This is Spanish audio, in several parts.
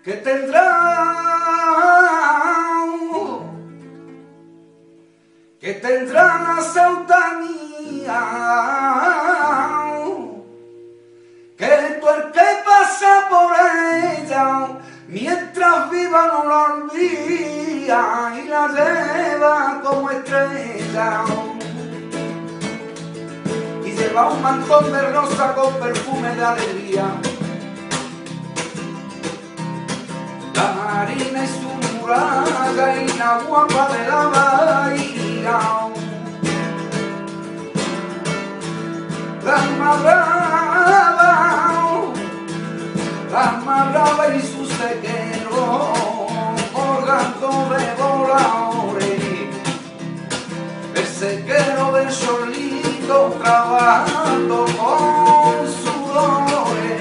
que tendrá la Ceuta mía, que tú el que pasa por ella mientras viva no la olvida y la lleva como estrella, y lleva un mantón de rosa con perfume de alegría. La marina es su muralla y la guapa de la bahía, la más brava y su sequero, colgando de voladores, el sequero del solito trabajando con sudores.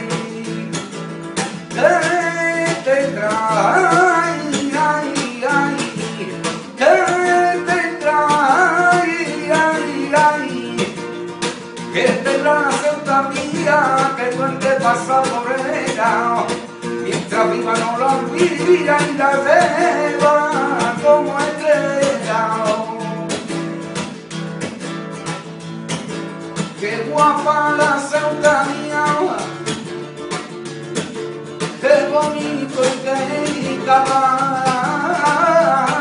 ¿Qué tendrá? Ay, ay, ay, ¿qué tendrá? Ay, ay, ay, ¿qué tendrá la Ceuta mía? Que tú el que pasa por ella mientras viva no la olvida y la lleva como estrella. Qué guapa la Ceuta mía, qué bonito y qué cabal,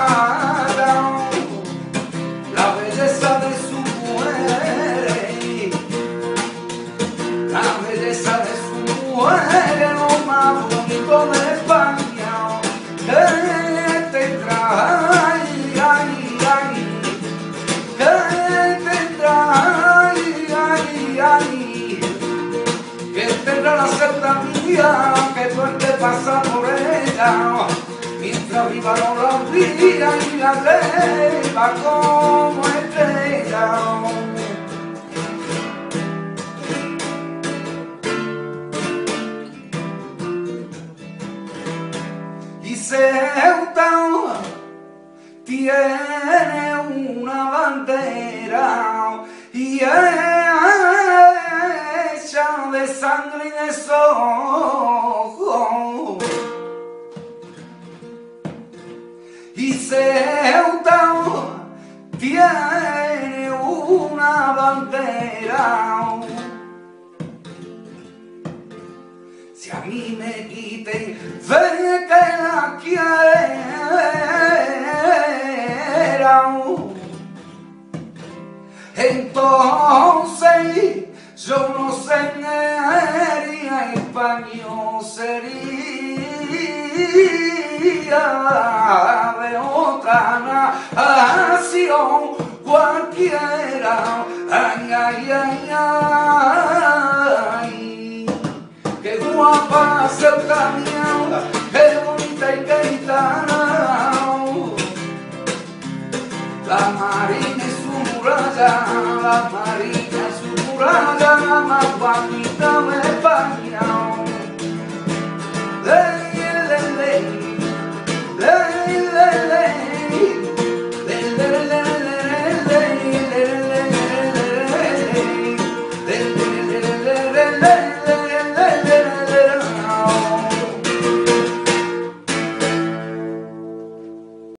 la belleza de su mujer, la belleza de su mujer es lo más bonito de España. ¿Qué tendrá? Ay, ay, ay, ¿qué tendrá? Ay, ay, ay, ¿qué tendrá la Ceuta mía? Que tú el que pasa por ella mientras viva no la olvida y la lleva como estrella. Y Ceuta tiene una bandera y hecha de sangre y de sojo, y Ceuta tiene una bandera. Si a mí me quiten fe que la quiera, entonces yo no sería español, sería de otra nación cualquiera. Ay, ay, ay, ay, qué guapa Ceuta mía, qué bonita y qué gitana, la marina y su muralla, la marina